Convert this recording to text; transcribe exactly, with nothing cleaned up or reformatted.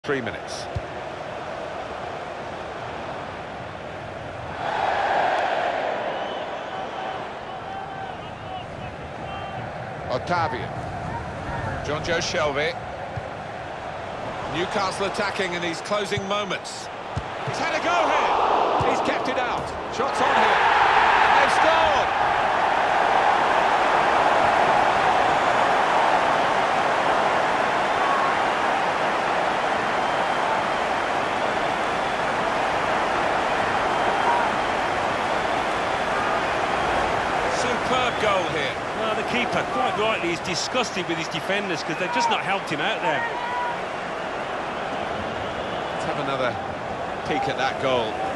Three minutes. Ottavio. John Joe Shelby. Newcastle attacking in these closing moments. He's had a go here. He's kept it out. Shots on here. And they've scored. Superb goal here. Well, the keeper, quite rightly, is disgusted with his defenders because they've just not helped him out there. Let's have another peek at that goal.